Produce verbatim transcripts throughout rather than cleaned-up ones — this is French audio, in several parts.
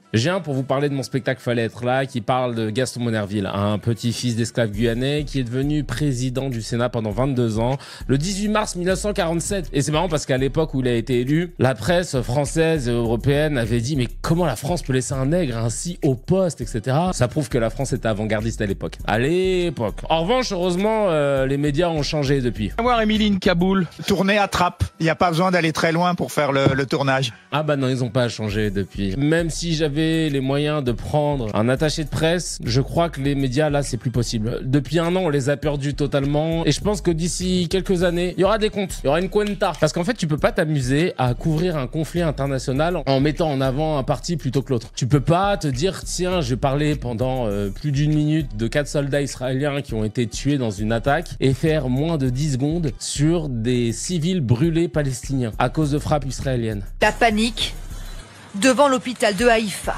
J'ai un pour vous parler de mon spectacle Fallait être là, qui parle de Gaston Monnerville, un petit-fils d'esclave guyanais qui est devenu président du Sénat pendant vingt-deux ans, le dix-huit mars mille neuf cent quarante-sept. Et c'est marrant parce qu'à l'époque où il a été élu, la presse française et européenne avait dit « Mais comment la France peut laisser un nègre ainsi au poste, et cetera » Ça prouve que la France était avant-gardiste à l'époque. À l'époque. En revanche, heureusement, euh, les médias ont changé depuis. On va voir Émilie Kaboul. Tourner à Trappes. Il n'y a pas besoin d'aller très loin pour faire le, le tournage. Ah bah non, ils ont pas changé depuis. Même si j'avais les moyens de prendre un attaché de presse, je crois que les médias là c'est plus possible. Depuis un an on les a perdus totalement et je pense que d'ici quelques années il y aura des comptes, il y aura une cuenta. Parce qu'en fait tu peux pas t'amuser à couvrir un conflit international en mettant en avant un parti plutôt que l'autre. Tu peux pas te dire tiens je vais parler pendant euh, plus d'une minute de quatre soldats israéliens qui ont été tués dans une attaque et faire moins de dix secondes sur des civils brûlés palestiniens à cause de frappes israéliennes. La panique devant l'hôpital de Haïfa.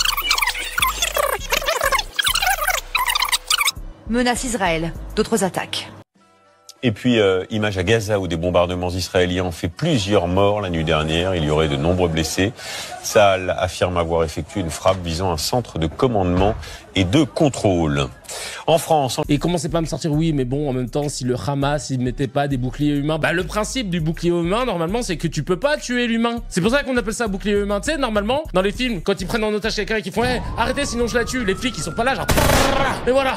Menace Israël d'autres attaques. Et puis, euh, image à Gaza où des bombardements israéliens ont fait plusieurs morts la nuit dernière. Il y aurait de nombreux blessés. Tsahal affirme avoir effectué une frappe visant un centre de commandement et de contrôle. En France... Et commencez pas à me sortir, oui, mais bon, en même temps, si le Hamas, il mettait pas des boucliers humains... Bah, le principe du bouclier humain, normalement, c'est que tu peux pas tuer l'humain. C'est pour ça qu'on appelle ça bouclier humain. Tu sais, normalement, dans les films, quand ils prennent en otage quelqu'un et qu'ils font hey, « Arrêtez, sinon je la tue », les flics, ils sont pas là, genre... Et voilà.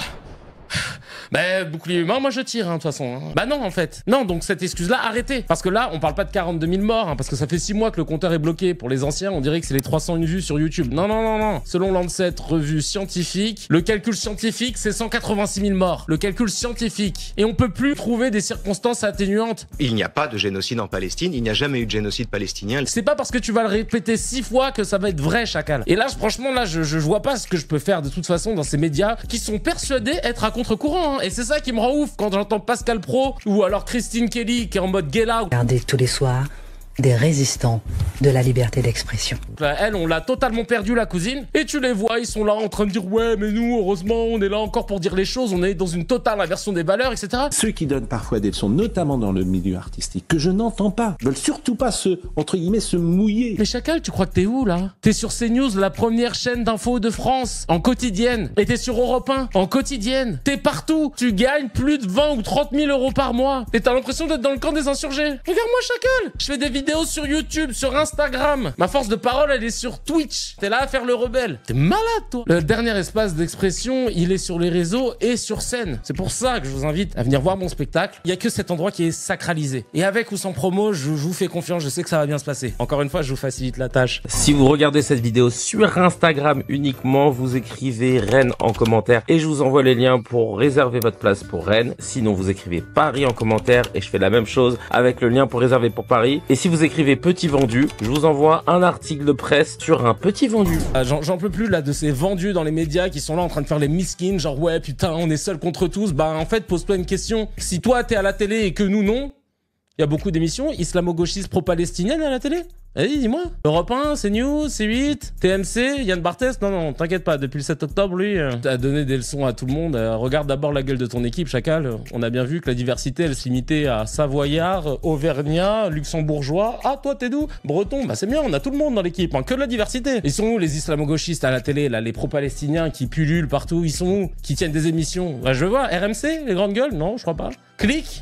Bah, bouclier humain, moi je tire, hein, de toute façon. Hein. Bah non, en fait. Non, donc cette excuse-là, arrêtez. Parce que là, on parle pas de quarante-deux mille morts, hein, parce que ça fait six mois que le compteur est bloqué. Pour les anciens, on dirait que c'est les trois cent une vues sur YouTube. Non, non, non, non. Selon Lancet, revue scientifique, le calcul scientifique, c'est cent quatre-vingt-six mille morts. Le calcul scientifique. Et on peut plus trouver des circonstances atténuantes. Il n'y a pas de génocide en Palestine, il n'y a jamais eu de génocide palestinien. C'est pas parce que tu vas le répéter six fois que ça va être vrai, chacal. Et là, franchement, là, je, je vois pas ce que je peux faire de toute façon dans ces médias qui sont persuadés être à contre-courant. Hein. Et c'est ça qui me rend ouf quand j'entends Pascal Pro ou alors Christine Kelly qui est en mode gala. Regardez tous les soirs des résistants de la liberté d'expression. Elle, on l'a totalement perdu, la cousine. Et tu les vois, ils sont là en train de dire « Ouais, mais nous, heureusement, on est là encore pour dire les choses. On est dans une totale inversion des valeurs, et cetera » Ceux qui donnent parfois des leçons, notamment dans le milieu artistique, que je n'entends pas, veulent surtout pas se, entre guillemets, se mouiller. Mais Chacal, tu crois que t'es où, là? T'es sur CNews, la première chaîne d'infos de France, en quotidienne. Et t'es sur Europe un, en quotidienne. T'es partout. Tu gagnes plus de vingt ou trente mille euros par mois. Et t'as l'impression d'être dans le camp des insurgés. Regarde-moi, Chacal. Je fais des vidéos sur YouTube, sur Instagram. Ma force de parole, elle est sur Twitch. T'es là à faire le rebelle. T'es malade, toi. Le dernier espace d'expression, il est sur les réseaux et sur scène. C'est pour ça que je vous invite à venir voir mon spectacle. Il y a que cet endroit qui est sacralisé. Et avec ou sans promo, je, je vous fais confiance. Je sais que ça va bien se passer. Encore une fois, je vous facilite la tâche. Si vous regardez cette vidéo sur Instagram uniquement, vous écrivez Rennes en commentaire et je vous envoie les liens pour réserver votre place pour Rennes. Sinon, vous écrivez Paris en commentaire et je fais la même chose avec le lien pour réserver pour Paris. Et si vous écrivez petit vendu, je vous envoie un article de presse sur un petit vendu. Ah, J'en peux plus là de ces vendus dans les médias qui sont là en train de faire les miskins, genre ouais putain on est seul contre tous. Bah en fait pose-toi une question. Si toi t'es à la télé et que nous non, il y a beaucoup d'émissions islamo-gauchistes pro-palestiniennes à la télé. Vas-y, dis-moi. Europe un, CNews, C huit, T M C, Yann Barthès. Non, non, t'inquiète pas. Depuis le sept octobre, lui, euh, t'as donné des leçons à tout le monde. Euh, regarde d'abord la gueule de ton équipe, Chacal. On a bien vu que la diversité, elle se limitait à Savoyard, Auvergnat, Luxembourgeois. Ah, toi, t'es d'où? Breton. Bah, c'est bien, on a tout le monde dans l'équipe. Hein, que de la diversité. Ils sont où, les islamo-gauchistes à la télé, là, les pro-palestiniens qui pullulent partout? Ils sont où? Qui tiennent des émissions? Bah, je vois. R M C, les grandes gueules? Non, je crois pas. Clic.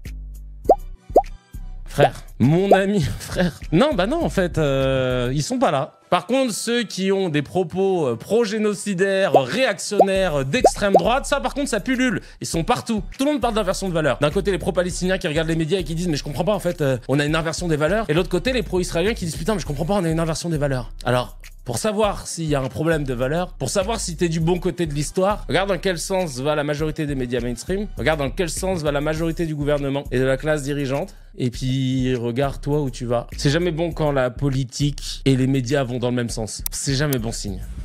Frère, mon ami, frère. Non, bah non, en fait, euh, ils sont pas là. Par contre, ceux qui ont des propos euh, pro-génocidaires, réactionnaires, d'extrême droite, ça par contre, ça pullule. Ils sont partout. Tout le monde parle d'inversion de valeurs. D'un côté, les pro-palestiniens qui regardent les médias et qui disent « Mais je comprends pas, en fait, euh, on a une inversion des valeurs. » Et de l'autre côté, les pro-israéliens qui disent « Putain, mais je comprends pas, on a une inversion des valeurs. » Alors, pour savoir s'il y a un problème de valeur, pour savoir si t'es du bon côté de l'histoire, regarde dans quel sens va la majorité des médias mainstream, regarde dans quel sens va la majorité du gouvernement et de la classe dirigeante, et puis regarde toi où tu vas. C'est jamais bon quand la politique et les médias vont dans le même sens. C'est jamais bon signe.